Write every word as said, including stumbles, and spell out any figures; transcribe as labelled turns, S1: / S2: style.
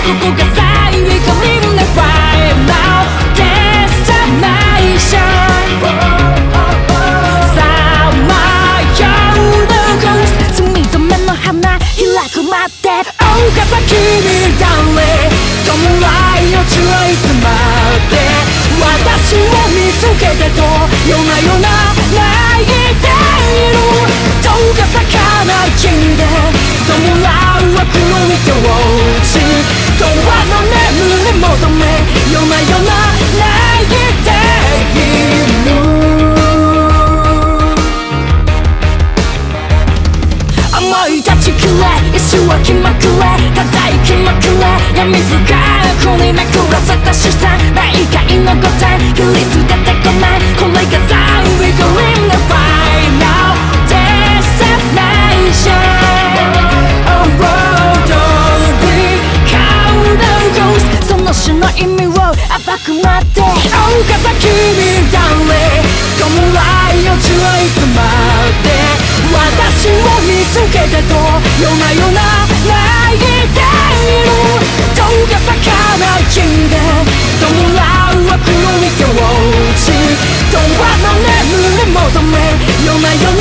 S1: こが最後に Right now Destination さまようの Ghost 隅々の花開くまで大風君誰弔いのちょいつまで私を見つけてと夜な夜な泣いている遠が魚金で弔う悪の境地永遠の眠り求め夜な夜な泣いている思い立ちくれ石は気まくれただい気まくれ闇深くにめくらせた視線霊界の御殿切り捨ててごめんこれが最後に Right now Destination A road only Count the ghost その詩の意味を暴くまで大風君誰弔いをちょいつまで私を見つけてと夜な夜な泣いている遠が魚金で弔う悪の境地永遠の眠り求め夜な夜な